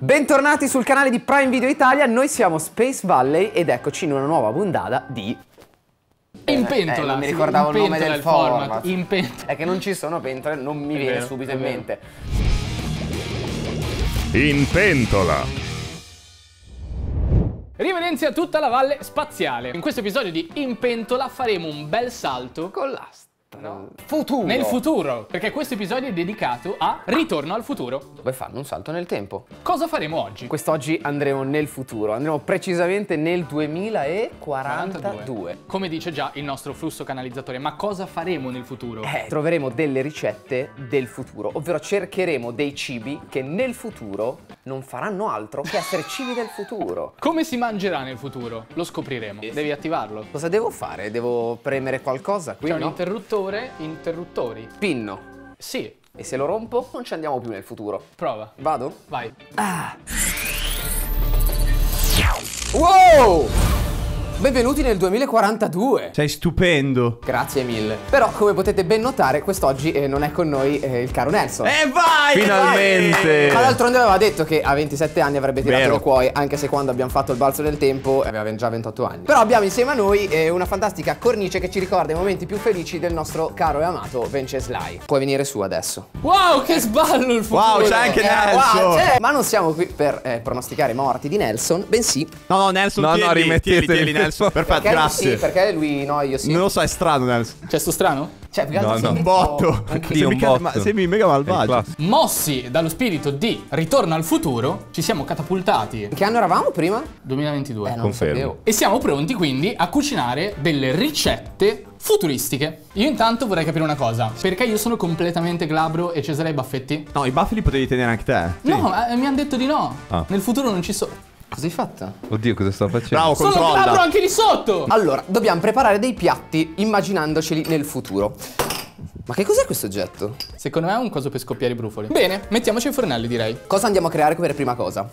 Bentornati sul canale di Prime Video Italia, noi siamo Space Valley ed eccoci in una nuova puntata di... In pentola, non mi ricordavo il nome del format. In pentola. È che non ci sono pentole, non mi viene subito in mente. In pentola. Riverenzi a tutta la valle spaziale. In questo episodio di In pentola faremo un bel salto Con l'asta. No. Futuro. Nel futuro, perché questo episodio è dedicato a Ritorno al futuro. Dove fanno un salto nel tempo. Cosa faremo oggi? Quest'oggi andremo nel futuro, andremo precisamente nel 2042. Come dice già il nostro flusso canalizzatore, ma cosa faremo nel futuro? Troveremo delle ricette del futuro, ovvero cercheremo dei cibi che nel futuro non faranno altro che essere cibi del futuro. Come si mangerà nel futuro? Lo scopriremo. Devi attivarlo. Cosa devo fare? Devo premere qualcosa qui? C'è un no? interruttori. Pinno. Sì, E se lo rompo non ci andiamo più nel futuro. prova. Vado? Vai. Wow! Benvenuti nel 2042. Sei stupendo. Grazie mille. Però come potete ben notare quest'oggi non è con noi il caro Nelson. Vai! Finalmente. Ma d'altronde aveva detto che a 27 anni avrebbe tirato Vero. le cuoia, anche se quando abbiamo fatto il balzo del tempo aveva già 28 anni. Però abbiamo insieme a noi una fantastica cornice che ci ricorda i momenti più felici del nostro caro e amato Venceslai. Puoi venire su adesso. Wow, che sballo il futuro! Wow, c'è anche Nelson. Wow, ma non siamo qui per pronosticare i morti di Nelson, bensì No, Nelson, No, tieni, rimetteteli. tieni, Nelson. Perfetto, perché grazie. Sì, perché lui no, io sì. Non lo so, è strano, Nelson. C'è sto strano? Cioè, più che altro No, sembra Un un po'- botto. Sì, un botto. Sembri mega malvagio. classico. Mossi dallo spirito di Ritorno al futuro, ci siamo catapultati In che anno eravamo prima? 2022 Non Confermo. sapevo. e siamo pronti quindi a cucinare delle ricette futuristiche. Io intanto vorrei capire una cosa, perché io sono completamente glabro e Cesare Baffetti? No, i baffi li potevi tenere anche te. No, mi hanno detto di no. Ah. Nel futuro non ci sono. Cosa hai fatto? Oddio, cosa sta facendo? Bravo, Sono glabro controlla. anche di sotto. Allora, dobbiamo preparare dei piatti immaginandoceli nel futuro. Ma che cos'è questo oggetto? Secondo me è un coso per scoppiare i brufoli. Bene, mettiamoci ai fornelli, direi. Cosa andiamo a creare per prima cosa?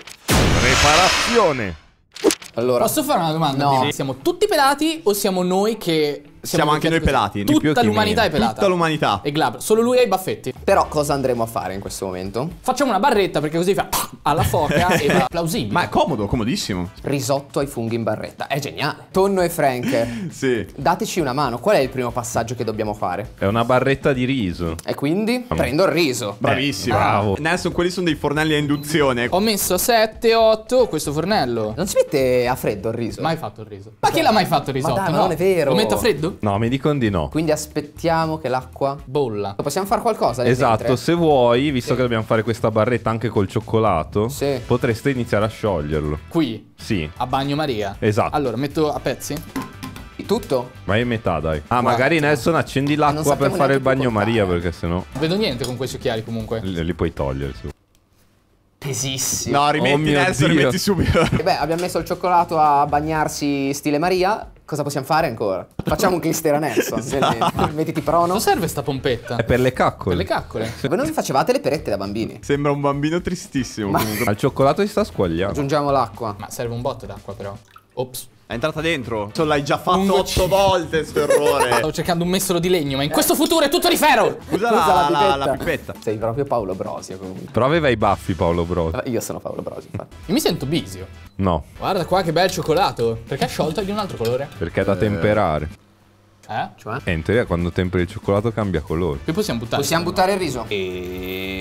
Preparazione. Allora, Posso fare una domanda? No. Sì. Siamo tutti pelati o siamo noi che... Siamo anche noi pelati, di più Tutta chi l'umanità meno. è pelata. Tutta l'umanità. E glabro. Solo lui ha i baffetti. però cosa andremo a fare in questo momento? Facciamo una barretta perché così fa alla foca e va plausibile. Ma è comodo, comodissimo. Risotto ai funghi in barretta. È geniale. Tonno e Frank, Sì. dateci una mano. Qual è il primo passaggio che dobbiamo fare? È una barretta di riso. E quindi prendo il riso. Bravissimo. bravo. Nelson, quelli sono dei fornelli a induzione. Ho messo 7, 8 questo fornello. Non si mette a freddo il riso? Mai fatto il riso. Ma chi l'ha mai fatto il risotto? dai, ma no? non è vero. Lo metto a freddo? No, mi dicono di no. Quindi aspettiamo che l'acqua... Bolla. Possiamo fare qualcosa nel Esatto, mentre? se vuoi, visto che dobbiamo fare questa barretta anche col cioccolato, Sì. potreste iniziare a scioglierlo. Qui, Sì, a bagnomaria. esatto. Allora, metto a pezzi? Tutto? Vai in metà, dai. Ah, magari Nelson accendi non l'acqua per sappiamo fare il neanche più bagnomaria, contare. perché sennò Non vedo niente con questi occhiali comunque. li puoi togliere. Su. Pesissimo. No, rimetti Oh mio Nelson, Dio. rimetti subito. E beh, abbiamo messo il cioccolato a bagnarsi stile Maria. Cosa possiamo fare ancora? Facciamo un clistera Nelson. Mettiti prono. Non serve sta pompetta? È per le caccole. Per le caccole. Voi non vi facevate le perette da bambini? Sembra un bambino tristissimo. Comunque. Al cioccolato si sta squagliando. Aggiungiamo l'acqua. Ma serve un botto d'acqua però. Ops. È entrata dentro. Cioè, l'hai già fatto Lungo 8 volte, sto errore. Stavo cercando un mestolo di legno, ma in questo futuro è tutto di ferro! Usa la pipetta. Sei proprio Paolo Brosio comunque. Però aveva i baffi Paolo Bros. Io sono Paolo Brosio, infatti. Io mi sento bisio. No, Guarda qua che bel cioccolato. Perché è sciolto e di un altro colore? perché è da temperare. Eh? E in teoria quando temperi il cioccolato cambia colore. Qui possiamo buttare. Possiamo buttare il riso? E...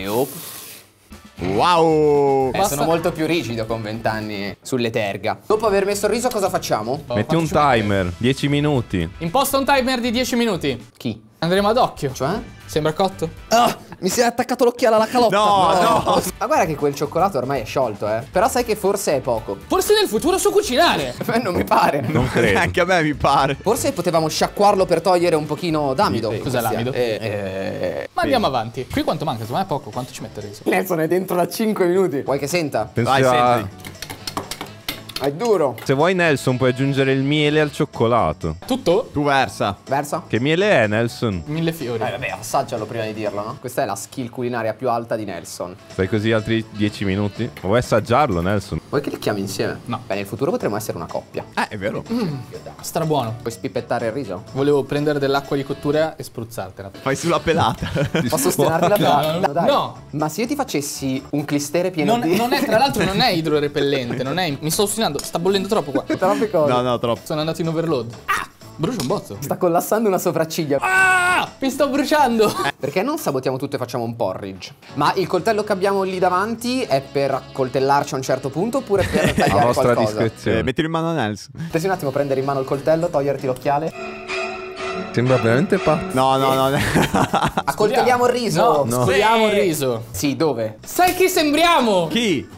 Wow. Sono molto più rigido con 20 anni sulle terga. Dopo aver messo il riso cosa facciamo? Metti un timer, 10 minuti. Imposta un timer di 10 minuti. Chi? Andremo ad occhio. Cioè? Sembra cotto? Ah, mi si è attaccato l'occhiale alla calotta. No. Ma guarda che quel cioccolato ormai è sciolto, eh. Però sai che forse è poco. Forse nel futuro so cucinare. Non mi pare. Non credo. Anche a me mi pare. Forse potevamo sciacquarlo per togliere un pochino d'amido. Cos'è l'amido? Ma andiamo avanti. Qui quanto manca? Secondo me è poco. Quanto ci mette il riso? Nelson è dentro da 5 minuti. Vuoi che senta? Penso Vai, sia sentali. È duro. Se vuoi Nelson puoi aggiungere il miele al cioccolato. Tutto? Tu versa. Versa? Che miele è Nelson? 1000 fiori. Vabbè, assaggialo prima di dirlo, no? Questa è la skill culinaria più alta di Nelson. Stai così altri 10 minuti? Vuoi assaggiarlo Nelson? Vuoi che li chiami insieme? No. Beh, nel futuro potremmo essere una coppia. È vero. Strabuono. Puoi spippettare il riso? Volevo prendere dell'acqua di cottura e spruzzartela. Fai sulla pelata. Posso stenarti la palla? Dai. No. Ma se io ti facessi un clistere pieno Non, di... non è, tra l'altro, non è idrorepellente. Non è. Mi sto ostinando. Sta bollendo troppo qua. Troppe cose. No, troppo. Sono andato in overload. Ah! Brucia un bozzo. Sta collassando una sopracciglia. Ah! Mi sto bruciando. Perché non sabotiamo tutto e facciamo un porridge? Ma il coltello che abbiamo lì davanti è per accoltellarci a un certo punto oppure per A tagliare vostra qualcosa? discrezione. Mettilo in mano a Nelson. Potresti un attimo prendere in mano il coltello, toglierti l'occhiale? Sembra veramente pazzo. No. Accoltelliamo il riso! No, scoliamo il riso. Sì, dove? Sai chi sembriamo? Chi?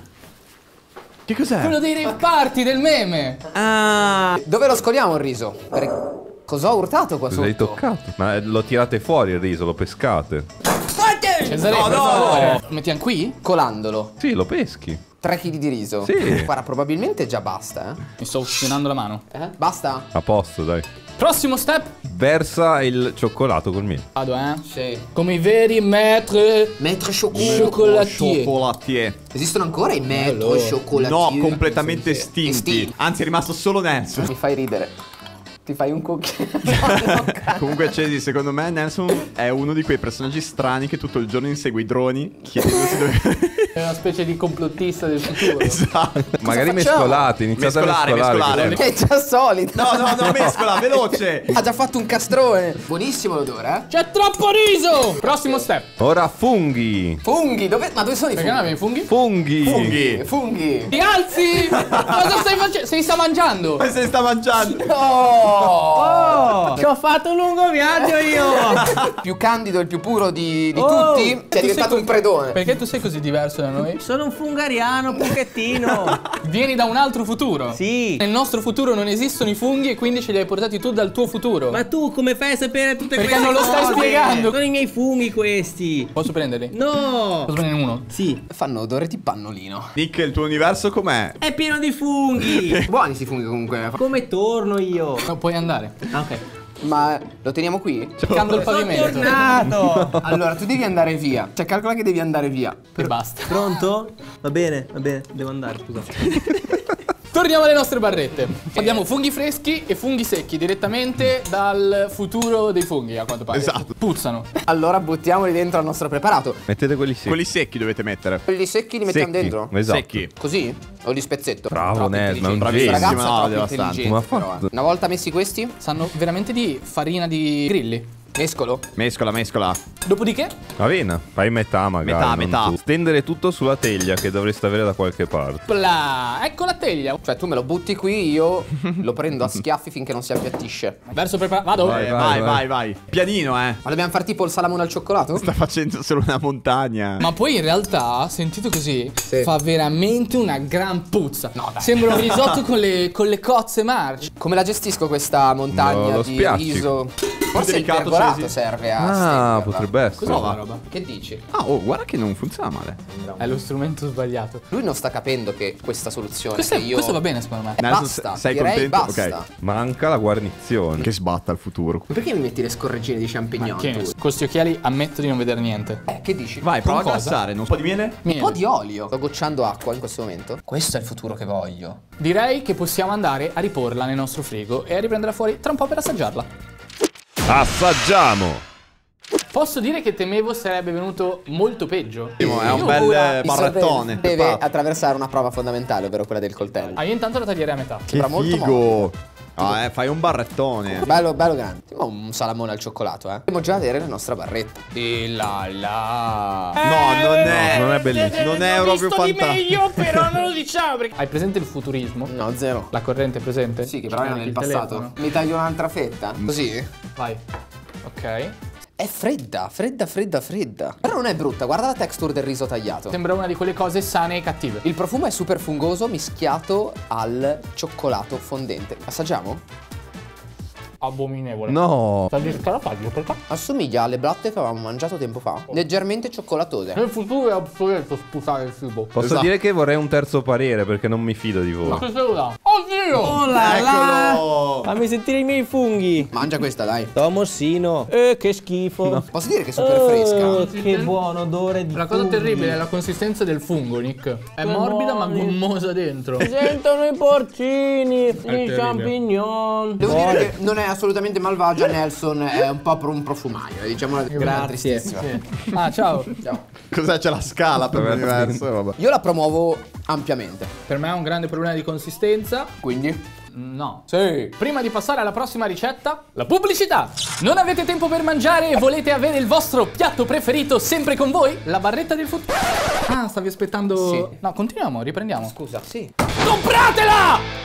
Che cos'è? Quello dei rave party del meme. Ah. Dove lo scoliamo il riso? Cosa ho urtato qua Cosa hai sotto? toccato? Ma lo tirate fuori il riso, lo pescate? Cesare, per favore. Lo mettiamo qui? Colandolo. Sì, lo peschi. 3 kg di riso. Sì. Guarda, probabilmente già basta, Mi sto ostinando la mano. Basta? A posto, dai. Prossimo step. Versa il cioccolato col miele. Vado, Sì. Come i veri maître Maître chocolat. chocolatier. Cioccolatier. Esistono ancora i maître Bello. chocolatier? No, completamente Estinti. estinti. Anzi, è rimasto solo Nelson. Mi fai ridere. Ti fai un cucchiaio. Comunque, Cesi, secondo me Nelson è uno di quei personaggi strani che tutto il giorno insegue i droni chiedendosi dove... È una specie di complottista del futuro. Esatto. Magari facciamo? mescolate, iniziate Mescolare, a mescolare. mescolare. Che è già solito. No, mescola, veloce. Ha già fatto un castrone. Buonissimo l'odore, C'è troppo riso. Prossimo step. Ora funghi. Funghi, ma dove sono i Perché non funghi? avevi funghi? Funghi. Funghi. Ti alzi! Cosa stai facendo? Se li sta mangiando. E se sta mangiando. Oh! Ci ho fatto un lungo viaggio io. Più candido e il più puro di Oh! tutti. Sei diventato un predone. Perché tu sei così diverso da noi? Sono un fungariano, un pochettino. Vieni da un altro futuro. Sì. Nel nostro futuro non esistono i funghi e quindi ce li hai portati tu dal tuo futuro. Ma tu come fai a sapere tutte Perché queste non lo stai cose? spiegando. Sono i miei funghi questi. Posso prenderli? No. Posso prendere uno? Sì. Fanno odore di pannolino. Nick, il tuo universo com'è? È pieno di funghi. Buoni sti funghi comunque. Come torno io? No, puoi andare. Ah, ok. Ma lo teniamo qui? Cercando il Sono pavimento. tornato. Allora, tu devi andare via. Cioè, calcola che devi andare via. E basta. Pronto? Va bene, devo andare, scusa. Torniamo alle nostre barrette. Abbiamo funghi freschi e funghi secchi direttamente dal futuro dei funghi, a quanto pare. Esatto. Puzzano. Allora buttiamoli dentro al nostro preparato. Mettete quelli secchi. Quelli secchi dovete mettere. Quelli secchi li mettiamo Secchi, dentro? esatto. Secchi. Così? O li spezzetto? Bravo, Troppo Nel, ma è un intelligente. genio. Ragazza, No, troppo devastante. intelligente, Come ha però, fatto? Una volta messi questi, Sanno veramente di farina di grilli. mescolo. Mescola. Dopodiché Avena, fai metà magari. Metà. non tu. Stendere tutto sulla teglia che dovreste avere da qualche parte. Pla, ecco la teglia. Cioè, tu me lo butti qui, io lo prendo a schiaffi finché non si appiattisce. Verso preparato. Vado. Vai. Pianino, Ma dobbiamo far tipo il salamone al cioccolato? Sta facendo solo una montagna. Ma poi in realtà, sentito così, Sì. fa veramente una gran puzza. No, dai. Sembra un risotto con le cozze marci. Come la gestisco questa montagna Lo di spiacci. riso? Forse il delicato, pergolato Cesi. serve a Ah, stenderla. potrebbe essere. Cos'è la roba? Che dici? Ah, oh, guarda che non funziona male. È lo strumento sbagliato. Lui non sta capendo che questa soluzione Questo, che io... questo va bene secondo me. Nelson, Basta, sei direi contento? basta. Ok. Manca la guarnizione. Che sbatta il futuro. Ma perché mi metti le scorreggine di champignon? Che tu? con questi occhiali ammetto di non vedere niente. Che dici? Vai, prova a cosa? glassare. Un po' di miele? Miele. Un po' di olio. Sto gocciando acqua in questo momento. Questo è il futuro che voglio. Direi che possiamo andare a riporla nel nostro frigo e a riprenderla fuori tra un po' per assaggiarla. Assaggiamo. Posso dire che temevo sarebbe venuto molto peggio. È un Io bel ora mi barrettone. Deve preparato. attraversare una prova fondamentale, ovvero quella del coltello. Ah, io intanto la taglierei a metà. Che sembra molto figo. Ah, fai un barrettone. Bello grande. Ma un salamone al cioccolato, Dobbiamo già avere la nostra barretta. E là là. No, non è bellissimo. Non è proprio fantastico. però non lo diciamo perché... Hai presente il futurismo? No, zero. La corrente è presente? Sì, che però era Anche nel il passato. telefono. Mi taglio un'altra fetta. Così? Vai. Ok. È fredda. Però non è brutta, guarda la texture del riso tagliato. Sembra una di quelle cose sane e cattive. Il profumo è super fungoso mischiato al cioccolato fondente. Assaggiamo? Abominevole. No. Sta di scarafaggio, perché? Assomiglia alle blatte che avevamo mangiato tempo fa. Leggermente cioccolatose. Nel futuro è obsoleto sputare il cibo. Posso Esatto. dire che vorrei un terzo parere perché non mi fido di voi. Che cellula? Oddio! Oh là là! Eccolo! Fammi sentire i miei funghi. Mangia questa, dai. Tomossino. Che schifo. Posso dire che è super fresca? Che buon odore di La cosa funghi. terribile è la consistenza del fungo, Nick. È morbida ma gommosa dentro. Si sentono i porcini, i terribile. champignon. Devo dire che non è assolutamente malvagia, Nelson, è un po' un profumaio, diciamo la verità. Grazie. Tristissima. Ah, ciao. Ciao. Cos'è? C'è la scala per l'universo? Vabbè. Io la promuovo ampiamente. Per me è un grande problema di consistenza. Quindi? No. Sì. Prima di passare alla prossima ricetta, la pubblicità. Non avete tempo per mangiare e volete avere il vostro piatto preferito sempre con voi? La barretta del futuro. Ah, stavi aspettando. Sì. No, continuiamo, riprendiamo. Scusa, sì. Compratela!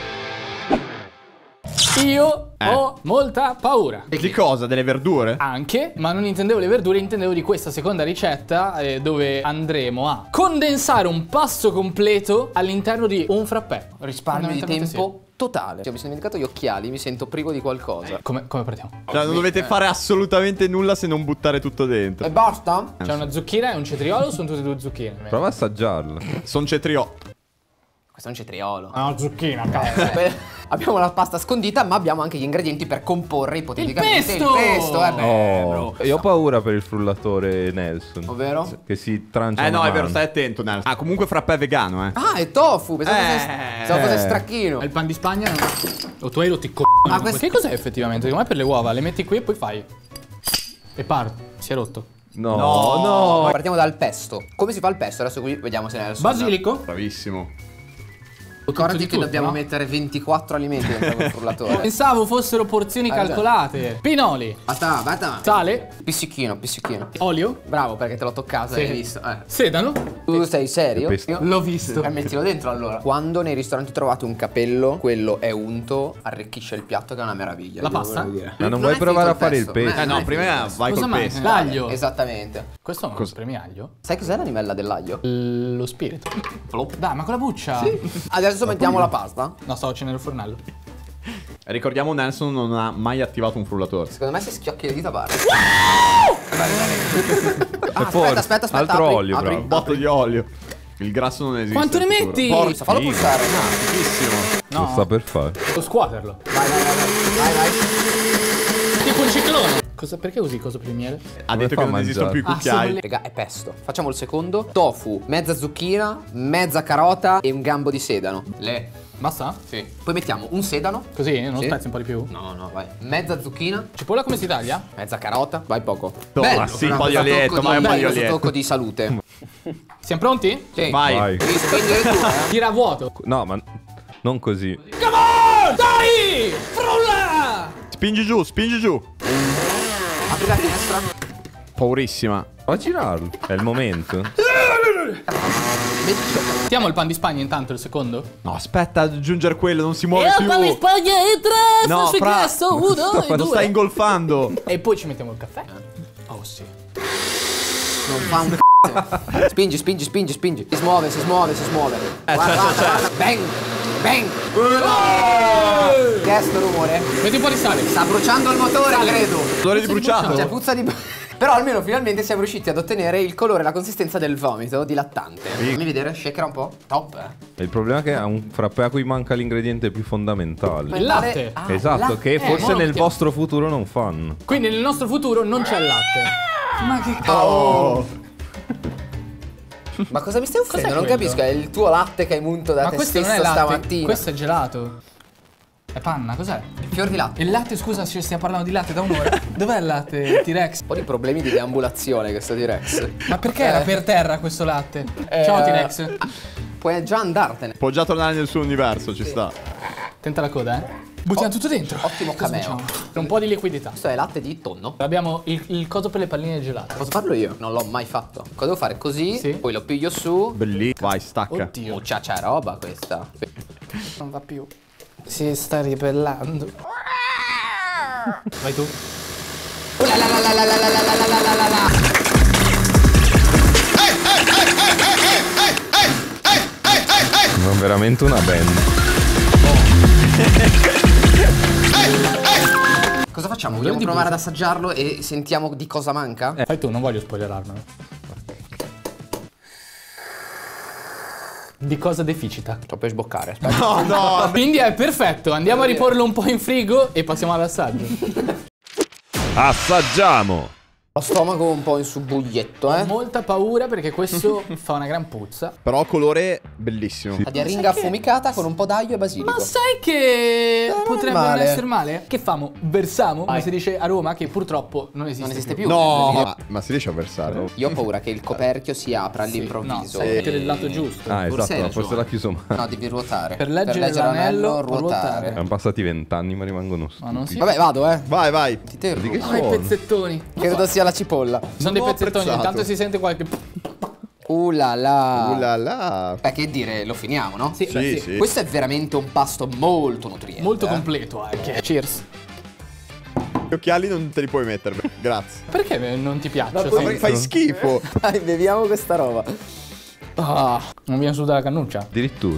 Io ho molta paura. Di cosa? Delle verdure? Anche, ma non intendevo le verdure, intendevo di questa seconda ricetta dove andremo a condensare un pasto completo all'interno di un frappè. Risparmio di Fondamentalmente tempo totale. Cioè, mi sono dimenticato gli occhiali, mi sento privo di qualcosa. sì. Come partiamo? Cioè, non dovete fare assolutamente nulla se non buttare tutto dentro. E basta? C'è una zucchina e un cetriolo, sono tutte e due zucchine. Prova a assaggiarla. Sono cetriotto. Questo è un cetriolo. Ah, no, zucchina, cazzo. Abbiamo la pasta scondita, ma abbiamo anche gli ingredienti per comporre ipoteticamente pesto! il pesto. Oh, io ho paura per il frullatore Nelson. Ovvero? Che si trancia No, una è vero, mano. stai attento, Nelson. Ah, comunque frappè vegano, Ah, è tofu. Pensavo fosse stracchino. Il pan di Spagna o tu hai rotto i Ma questo- Che cos'è effettivamente? Secondo me per le uova, le metti qui e poi fai. E parte. Si è rotto. No, no. Partiamo dal pesto. Come si fa il pesto? Adesso qui vediamo se ne è il Basilico. Bravissimo. Ricordati di che tutto, dobbiamo no? mettere 24 alimenti dentro quel frullatore. Pensavo fossero porzioni Hai ragione. calcolate. Pinoli. Basta. Sale. Pizzichino. Olio. Bravo, perché te l'ho toccato, Sì. hai visto. Sedano. Tu sei serio? Pesto. Io- L'ho visto. Mettilo dentro allora. Quando nei ristoranti trovate un capello, quello è unto, arricchisce il piatto che è una meraviglia. La Io pasta? volevo dire. Ma non vuoi provare a fare il non è- pesto? non No, è prima finito il pesto. vai Cosa col manca? pesto. L'aglio. Esattamente. Questo non spremi aglio? Sai cos'è l'animella dell'aglio? Lo spirito. Dai, ma con la buccia. Adesso mettiamo la pasta. No, stavo accendendo il fornello. Ricordiamo, Nelson non ha mai attivato un frullatore. Secondo me se schiocchi le dita parte. forte. Aspetta. Altro apri, olio, apri. bravo. Un botto di olio. Il grasso non esiste. Quanto ne in futuro. metti? Forza, fallo Figo. pulsare. Lo sta per fare. Devo scuoterlo. Vai. Tipo un ciclone. Perché usi coso per il miele? Ha detto fa che non a esistono più i mangiare? cucchiai. Raga, è pesto. Facciamo il secondo. Tofu, mezza zucchina, mezza carota e un gambo di sedano. Basta? Sì. Poi mettiamo un sedano. Così? Non Sì. spezzi un po' di più? No, vai. Mezza zucchina, Cipolla come si taglia? mezza carota, vai poco. No, ma sì, un po' di olietto, ma è un po' di bello, olietto. tocco di salute. Siamo pronti? Sì. Vai. Devi spingere tu, Tira a vuoto. No, ma non così. Come on! Dai! Frulla! Spingi giù. Apri la finestra. Paurissima. Fa girarlo. È il momento. Mettiamo il pan di Spagna intanto, il secondo? No, aspetta ad aggiungere quello, non si muove più. Spagna e tre! No, fra. Lo stai due. ingolfando. E poi ci mettiamo il caffè. Oh sì. Non fa un c***o. Spingi. Si smuove. Guarda. Bang. Che è sto rumore? Metti un po' di sale. Sta bruciando il motore, credo. Odore di bruciato. Cioè, puzza di... Però almeno finalmente siamo riusciti ad ottenere il colore e la consistenza del vomito dilattante. Fammi vedere, shakera un po'. Top, Il problema è che ha un frappè a cui manca l'ingrediente più fondamentale. Il latte. Esatto, latte. che forse nel ottimo. vostro futuro non fanno. Quindi nel nostro futuro non c'è il latte. Ma che cazzo? Oh. Ma cosa mi stai offrendo? Cos'è Non quello? capisco, è il tuo latte che hai munto da Ma te questo non stesso è latte. stamattina. Questo è gelato. È panna, cos'è? Fior di latte. Il latte, scusa, ci stiamo parlando di latte da un'ora. Dov'è il latte, T-Rex? Un po' di problemi di deambulazione questo T-Rex. Ma perché era per terra questo latte? Ciao T-Rex. Puoi già andartene. Può già tornare nel suo universo, ci sta. Tenta la coda, eh. Buttiamo tutto dentro. Ottimo Cosa cameo. facciamo? Un po' di liquidità. Questo è latte di tonno. Abbiamo il coso per le palline gelate. Posso farlo io? Non l'ho mai fatto. Cosa devo fare? Così, Sì. poi lo piglio su. Bellissimo. Vai, stacca. Oddio. Mucciaccia roba questa. Non va più. Si sta ribellando. Vai tu. Ma veramente una band. Cosa facciamo? Odore Vogliamo di provare ad bufala. assaggiarlo e sentiamo di cosa manca? Fai tu, non voglio spoilerarmelo. Di cosa deficita? Sto per sboccare, aspetta. No, no. Quindi è perfetto, andiamo a riporlo un po' in frigo e passiamo all'assaggio. Assaggiamo! Ho stomaco un po' in subbuglietto, Ho molta paura perché questo fa una gran puzza. Però colore bellissimo. La di aringa affumicata con un po' d'aglio e basilico. Ma sai che potrebbe non male. essere male? Che famo? Versamo, come si dice a Roma, che purtroppo non esiste, Non esiste più. No, ma si riesce a versare? Io ho paura che il coperchio si apra No, all'improvviso. sai mettere il lato giusto. Ah, Forse hai esatto, forse ragione. l'ha chiuso male. No, devi ruotare. Per leggere l'anello, ruotare. Erano passati 20 anni, ma rimangono Ma non si... Vabbè, vado, Vai, vai. Ti terro. Di che Ah, i suono? pezzettoni. Credo sia la cipolla. Sono dei l'ho pezzettoni, apprezzato. intanto si sente qualche... La la. La la. Beh, che dire, lo finiamo, no? Sì, Sì, sì. Questo è veramente un pasto molto nutriente. Molto completo anche. Cheers. Gli occhiali non te li puoi mettere. Grazie. Perché non ti piace? Ma perché fai schifo. Dai, beviamo questa roba. Ah, Non viene su dalla cannuccia? Addirittura.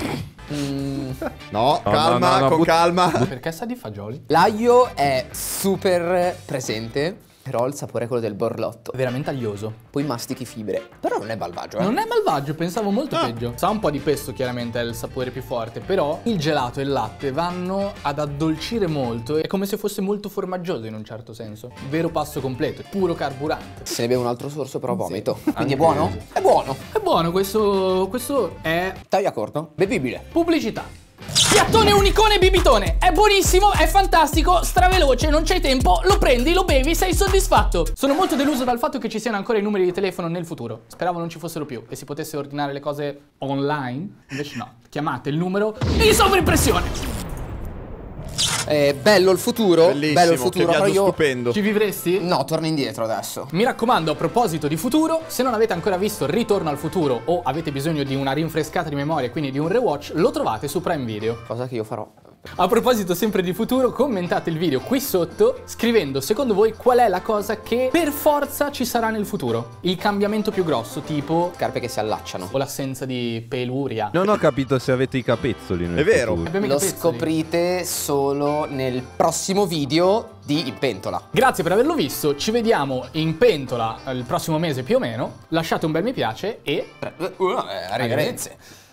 No, calma, no, con calma. Perché sa di fagioli? l'aglio è super presente, però il sapore è quello del borlotto. È veramente aglioso. Poi mastichi fibre. Però non è malvagio, Non è malvagio, pensavo molto peggio. Sa un po' di pesto, chiaramente è il sapore più forte, però il gelato e il latte vanno ad addolcire molto. È come se fosse molto formaggioso in un certo senso. Vero pasto completo, puro carburante. Se ne beve un altro sorso, però vomito. Quindi è buono? È buono. È buono, questo è Taglia corto. Bevibile. pubblicità. Piattone unicone bibitone, è buonissimo, è fantastico, straveloce, non c'hai tempo, lo prendi, lo bevi, sei soddisfatto. Sono molto deluso dal fatto che ci siano ancora i numeri di telefono nel futuro. Speravo non ci fossero più e si potesse ordinare le cose online. Invece no, chiamate il numero in sovraimpressione. Bello il futuro. Bellissimo, bello il che futuro, però viaggio io... stupendo. Ci vivresti? No, torno indietro adesso. Mi raccomando, a proposito di futuro, se non avete ancora visto Ritorno al futuro o avete bisogno di una rinfrescata di memoria, quindi di un rewatch, lo trovate su Prime Video. Cosa che io farò. A proposito sempre di futuro, commentate il video qui sotto scrivendo secondo voi qual è la cosa che per forza ci sarà nel futuro. Il cambiamento più grosso, tipo Scarpe che si allacciano. o l'assenza di peluria. Non ho capito se avete i capezzoli nel È vero. futuro. Abbiamo i Lo capezzoli. scoprite solo nel prossimo video di In Pentola. Grazie per averlo visto, ci vediamo in pentola il prossimo mese più o meno. Lasciate un bel mi piace e Arrivederci.